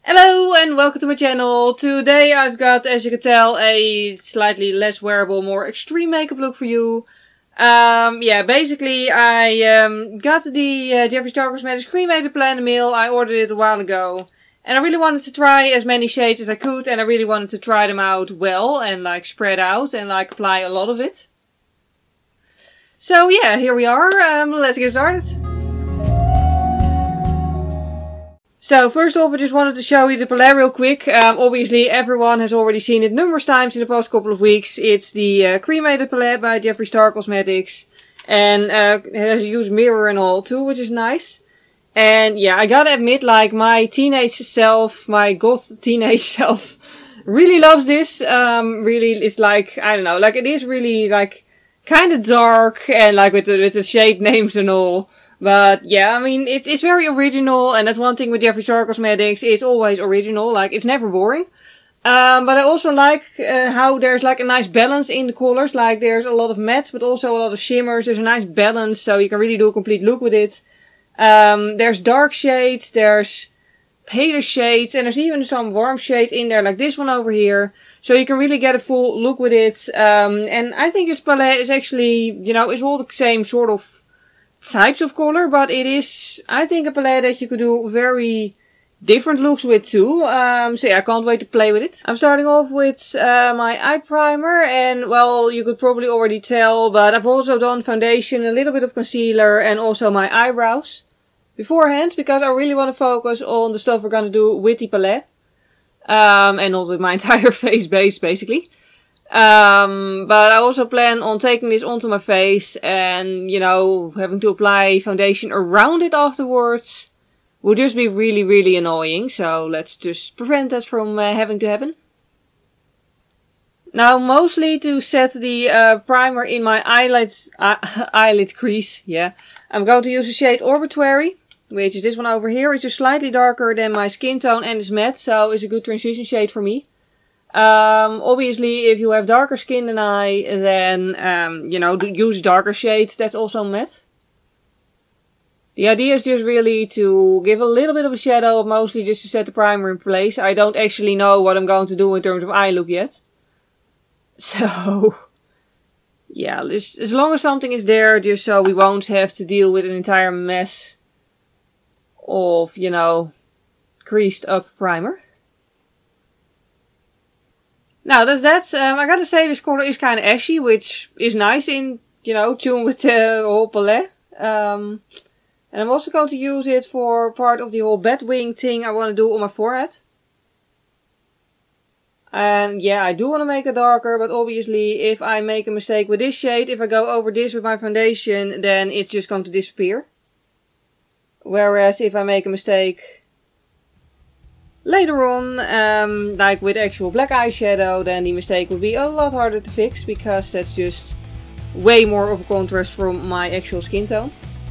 Hello and welcome to my channel. Today I've got, as you can tell, a slightly less wearable, more extreme makeup look for you. Basically I got the Jeffree Star Cosmetics Cremated Palette in the mail. I ordered it a while ago. And I really wanted to try as many shades as I could, and I really wanted to try them out well and like spread out and like apply a lot of it. So yeah, here we are. Let's get started. So first off, I just wanted to show you the palette real quick. Obviously everyone has already seen it numerous times in the past couple of weeks. It's the Cremated Palette by Jeffree Star Cosmetics. And it has a used mirror and all too, which is nice. And yeah, I gotta admit, like, my teenage self, my goth teenage self, really loves this. Really, it's like, I don't know, like, it is really, like, kinda dark, and like, with the shade names and all. But yeah, I mean, it's very original, and that's one thing with Jeffree Star Cosmetics, it's always original, like, it's never boring. But I also like how there's like a nice balance in the colors, like, there's a lot of mattes, but also a lot of shimmers, there's a nice balance, so you can really do a complete look with it. There's dark shades, there's paler shades, and there's even some warm shades in there, like this one over here. So you can really get a full look with it. And I think this palette is actually, you know, it's all the same sort of types of color, but it is, I think, a palette that you could do very different looks with too. So yeah, I can't wait to play with it. I'm starting off with my eye primer, and well, you could probably already tell, but I've also done foundation, a little bit of concealer, and also my eyebrows beforehand, because I really want to focus on the stuff we're gonna do with the palette. And not with my entire face base, basically. But I also plan on taking this onto my face and, you know, having to apply foundation around it afterwards would just be really, really annoying. So let's just prevent that from having to happen. Now, mostly to set the primer in my eyelid crease, yeah, I'm going to use the shade Orbituary, which is this one over here. It's just slightly darker than my skin tone and is matte, so it's a good transition shade for me. Obviously, if you have darker skin than I, then, you know, use darker shades that's also matte. The idea is just really to give a little bit of a shadow, mostly just to set the primer in place. I don't actually know what I'm going to do in terms of eye look yet. So, yeah, as long as something is there, just so we won't have to deal with an entire mess of, you know, creased up primer. Now, that's that. I gotta say, this color is kind of ashy, which is nice in, you know, tune with the whole palette. And I'm also going to use it for part of the whole bat wing thing I want to do on my forehead. And yeah, I do want to make it darker, but obviously if I make a mistake with this shade, if I go over this with my foundation, then it's just going to disappear. Whereas if I make a mistake later on, like with actual black eyeshadow, then the mistake would be a lot harder to fix, because that's just way more of a contrast from my actual skin tone.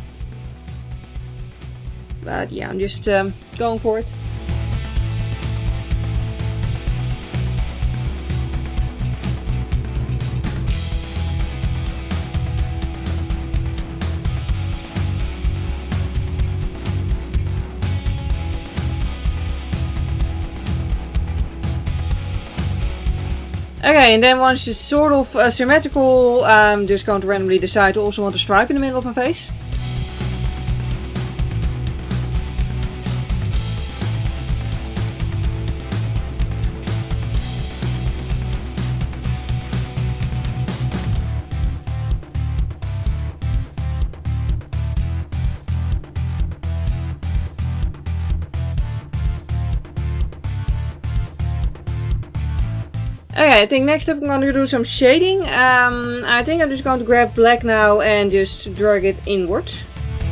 But yeah, I'm just going for it. Okay, and then once it's sort of symmetrical, I'm just going to randomly decide to also want a stripe in the middle of my face. Okay, I think next up I'm going to do some shading. I think I'm just going to grab black now and just drag it inwards.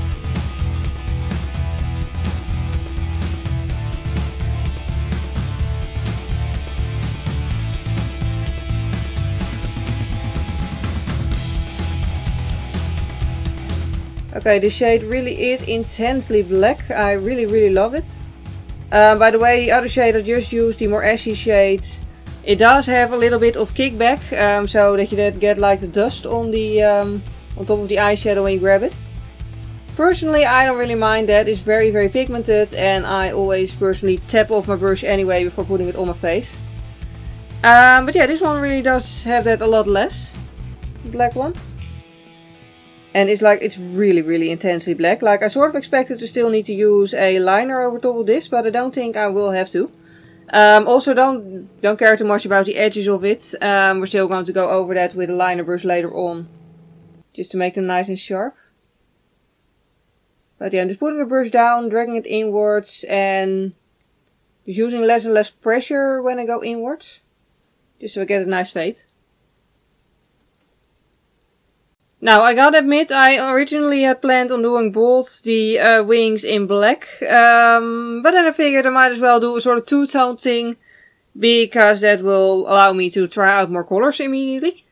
Okay, this shade really is intensely black. I really love it. By the way, the other shade I just used, the more ashy shades, it does have a little bit of kickback, so that you don't get like the dust on the on top of the eyeshadow when you grab it. Personally, I don't really mind that. It's very, very pigmented, and I always personally tap off my brush anyway before putting it on my face. But yeah, this one really does have that a lot less. The black one. And it's like, it's really, really intensely black. Like, I sort of expected to still need to use a liner over top of this, but I don't think I will have to. Also, don't care too much about the edges of it. We're still going to go over that with a liner brush later on, just to make them nice and sharp. But yeah, I'm just putting the brush down, dragging it inwards, and just using less and less pressure when I go inwards, just so I get a nice fade. Now, I gotta admit, I originally had planned on doing both the wings in black, but then I figured I might as well do a sort of two-tone thing, because that will allow me to try out more colors immediately.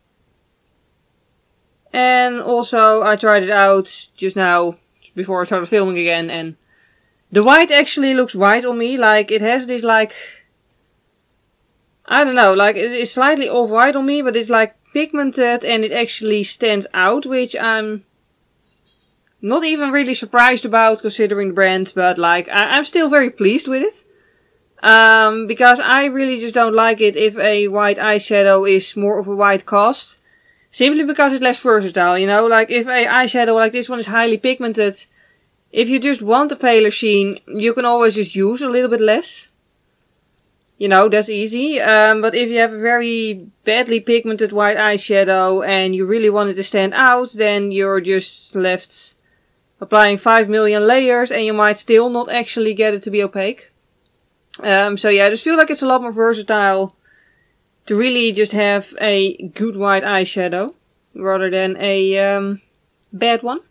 And also, I tried it out just now, before I started filming again, and the white actually looks white on me. Like, it has this, like, I don't know, like, it's slightly off-white on me, but it's like pigmented and it actually stands out, which I'm not even really surprised about considering the brand, but like, I'm still very pleased with it. Because I really just don't like it if a white eyeshadow is more of a white cast. Simply because it's less versatile, you know, like if a eyeshadow like this one is highly pigmented, if you just want a paler sheen, you can always just use a little bit less. You know, that's easy. But if you have a very badly pigmented white eyeshadow and you really want it to stand out, then you're just left applying 5 million layers and you might still not actually get it to be opaque. So yeah, I just feel like it's a lot more versatile to really just have a good white eyeshadow rather than a bad one.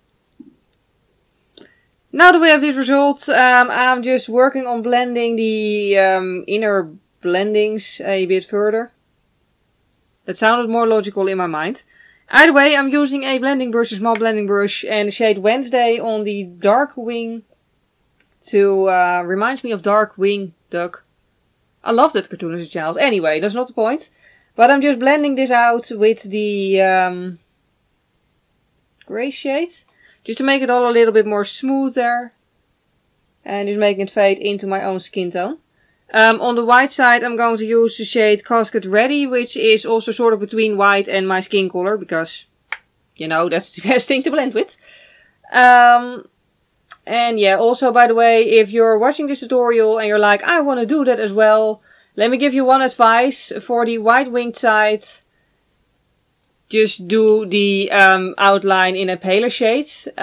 Now that we have this result, I'm just working on blending the inner blendings a bit further. That sounded more logical in my mind. Either way, I'm using a blending brush, a small blending brush, and the shade Wednesday on the dark wing to reminds me of Darkwing Duck. I love that cartoon as a child. Anyway, that's not the point. But I'm just blending this out with the grey shade. Just to make it all a little bit more smoother. And just making it fade into my own skin tone. On the white side I'm going to use the shade Casket Ready, which is also sort of between white and my skin color. Because, you know, that's the best thing to blend with. And yeah, also by the way, if you're watching this tutorial and you're like, I want to do that as well. Let me give you one advice for the white winged side. Just do the outline in a paler shade.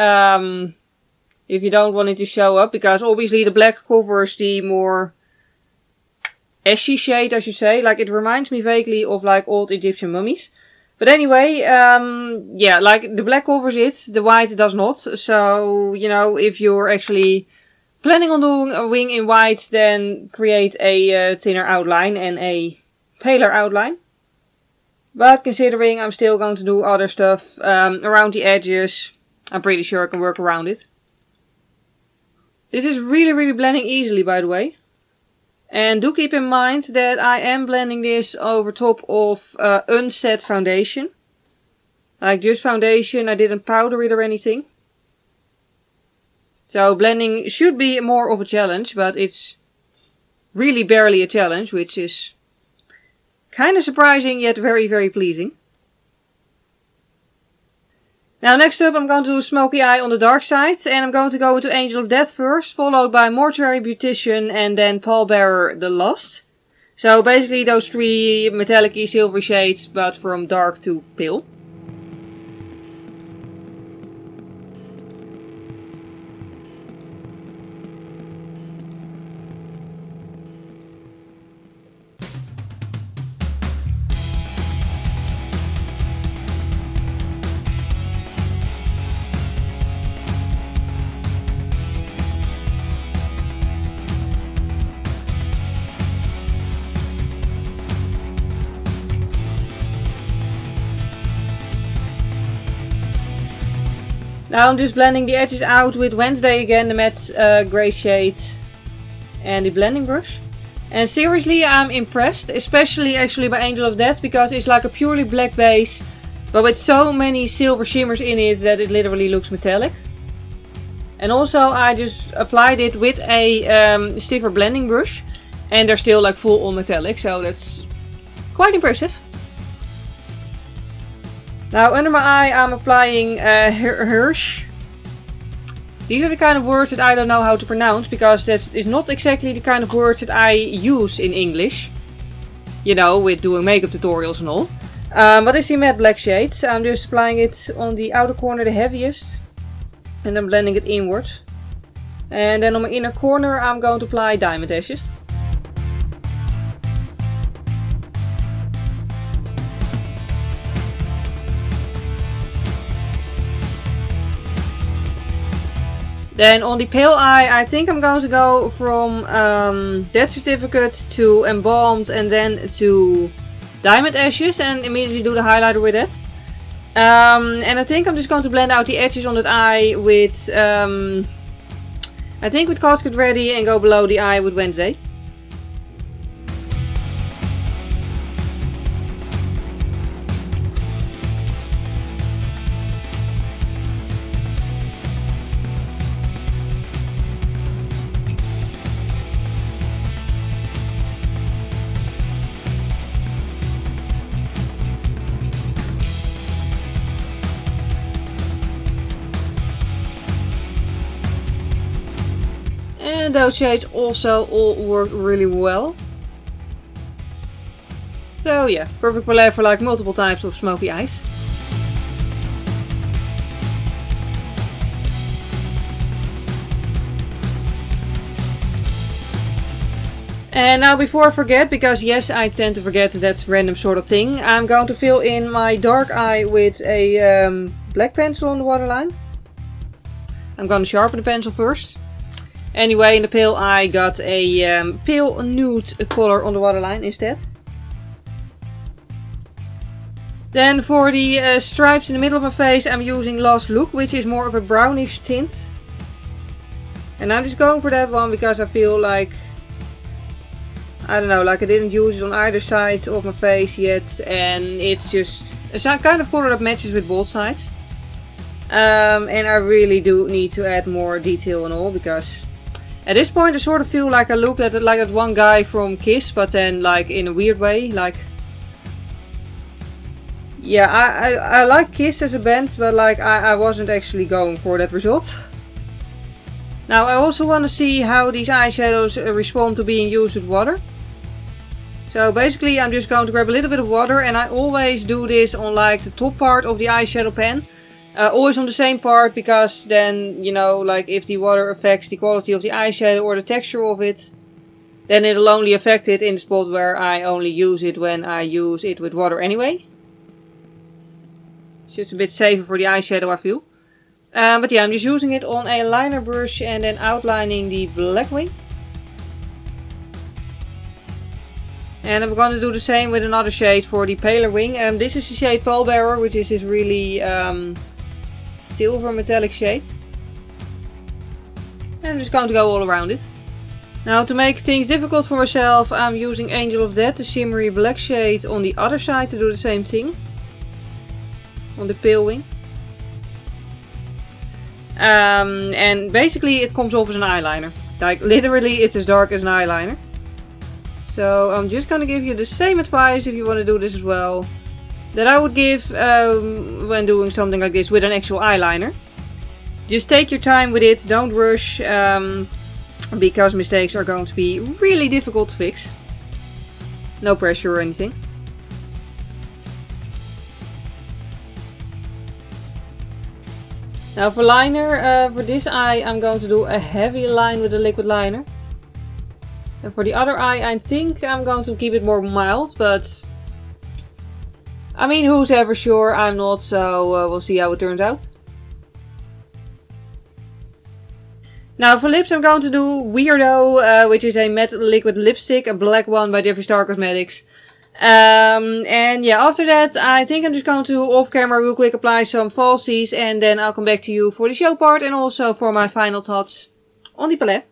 If you don't want it to show up. Because obviously the black covers the more ashy shade, I should say. Like, it reminds me vaguely of like old Egyptian mummies. But anyway, yeah, like the black covers it. The white does not. So, you know, if you're actually planning on doing a wing in white, then create a thinner outline and a paler outline. But considering I'm still going to do other stuff around the edges, I'm pretty sure I can work around it. This is really, really blending easily, by the way. And do keep in mind that I am blending this over top of unset foundation. Like just foundation, I didn't powder it or anything. So blending should be more of a challenge, but it's really barely a challenge, which is kind of surprising, yet very, very pleasing. Now next up I'm going to do a smoky eye on the dark side. And I'm going to go into Angel of Death first, followed by Mortuary Beautician and then Pallbearer the Lost. So basically those three metallic-y silvery shades, but from dark to pale. Now I'm just blending the edges out with Wednesday again, the matte grey shade and the blending brush. And seriously, I'm impressed, especially actually by Angel of Death, because it's like a purely black base, but with so many silver shimmers in it that it literally looks metallic. And also I just applied it with a stiffer blending brush. And they're still like full on metallic, so that's quite impressive. Now under my eye I'm applying Hirsch. These are the kind of words that I don't know how to pronounce, because that is not exactly the kind of words that I use in English. You know, with doing makeup tutorials and all. But it's the matte black shade. I'm just applying it on the outer corner the heaviest. And then blending it inward. And then on my inner corner I'm going to apply Diamond Ashes. Then on the pale eye, I think I'm going to go from Death Certificate to Embalmed and then to Diamond Ashes and immediately do the highlighter with it. And I think I'm just going to blend out the edges on that eye with, I think with Cosket Ready, and go below the eye with Wednesday. And those shades also all work really well. So yeah, perfect palette for like multiple types of smoky eyes. And now before I forget, because yes, I tend to forget that random sort of thing, I'm going to fill in my dark eye with a black pencil on the waterline. I'm going to sharpen the pencil first. Anyway, in the pale eye I got a pale nude color on the waterline instead. Then for the stripes in the middle of my face I'm using Last Look, which is more of a brownish tint. And I'm just going for that one because I feel like, I don't know, like I didn't use it on either side of my face yet. And it's just a kind of color that matches with both sides. And I really do need to add more detail and all, because at this point I sort of feel like I look at it like that one guy from Kiss, but then like in a weird way. Like, yeah, I like Kiss as a band, but like I wasn't actually going for that result. Now I also want to see how these eyeshadows respond to being used with water. So basically I'm just going to grab a little bit of water, and I always do this on like the top part of the eyeshadow pan. Always on the same part, because then, you know, like if the water affects the quality of the eyeshadow or the texture of it, then it'll only affect it in the spot where I only use it when I use it with water anyway. It's just a bit safer for the eyeshadow, I feel. But yeah, I'm just using it on a liner brush and then outlining the black wing. And I'm going to do the same with another shade for the paler wing. This is the shade Pallbearer, which is this really silver metallic shade. And I'm just going to go all around it. Now to make things difficult for myself, I'm using Angel of Death, the shimmery black shade, on the other side to do the same thing. On the pale wing. And basically it comes off as an eyeliner. Like literally it's as dark as an eyeliner. So I'm just going to give you the same advice if you want to do this as well, that I would give when doing something like this with an actual eyeliner. Just take your time with it, don't rush, because mistakes are going to be really difficult to fix. No pressure or anything. Now for liner, for this eye I'm going to do a heavy line with a liquid liner. And for the other eye I think I'm going to keep it more mild, but I mean, who's ever sure? I'm not, so we'll see how it turns out. Now for lips I'm going to do Weirdo, which is a matte liquid lipstick, a black one by Jeffree Star Cosmetics. And yeah, after that I think I'm just going to off camera real quick apply some falsies, and then I'll come back to you for the show part and also for my final thoughts on the palette.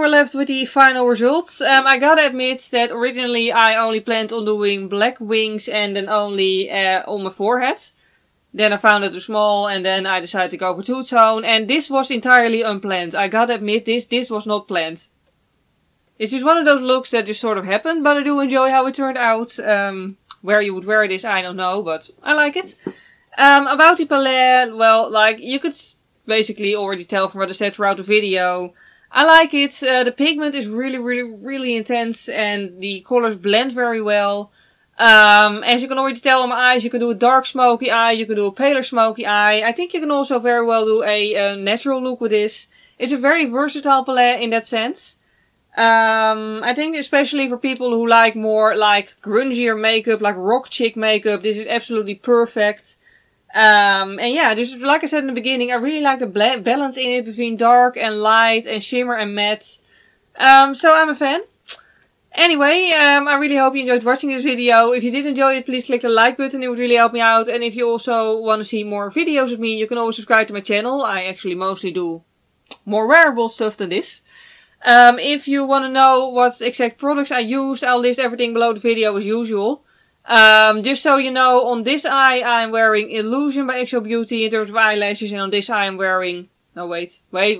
we're left with the final results. I gotta admit that originally I only planned on doing black wings and then only on my forehead. Then I found it too small and then I decided to go for two-tone. And this was entirely unplanned. I gotta admit this was not planned. It's just one of those looks that just sort of happened, but I do enjoy how it turned out. Where you would wear this, I don't know, but I like it. About the palette, well, like, you could basically already tell from what I said throughout the video. I like it. The pigment is really intense and the colors blend very well. As you can already tell on my eyes, you can do a dark smoky eye, you can do a paler smoky eye. I think you can also very well do a natural look with this. It's a very versatile palette in that sense. I think especially for people who like more like grungier makeup, like rock chick makeup, this is absolutely perfect. And yeah, just like I said in the beginning, I really like the balance in it between dark and light and shimmer and matte. So I'm a fan. Anyway, I really hope you enjoyed watching this video. If you did enjoy it, please click the like button, it would really help me out. And if you also want to see more videos of me, you can always subscribe to my channel. I actually mostly do more wearable stuff than this. If you want to know what exact products I used, I'll list everything below the video as usual. Just so you know, on this eye I'm wearing Illusion by XO Beauty in terms of eyelashes, and on this eye I'm wearing... No, wait.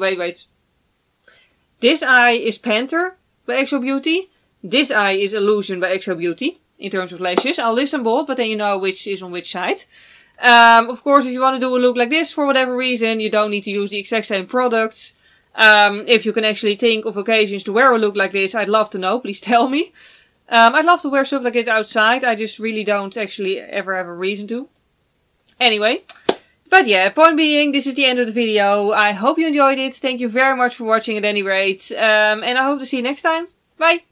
This eye is Panther by XO Beauty. This eye is Illusion by XO Beauty in terms of lashes. I'll list them both, but then you know which is on which side. Of course, if you want to do a look like this for whatever reason, you don't need to use the exact same products. If you can actually think of occasions to wear a look like this, I'd love to know. Please tell me. I'd love to wear stuff like it outside. I just really don't actually ever have a reason to. Anyway. But yeah, point being, this is the end of the video. I hope you enjoyed it. Thank you very much for watching at any rate. And I hope to see you next time. Bye!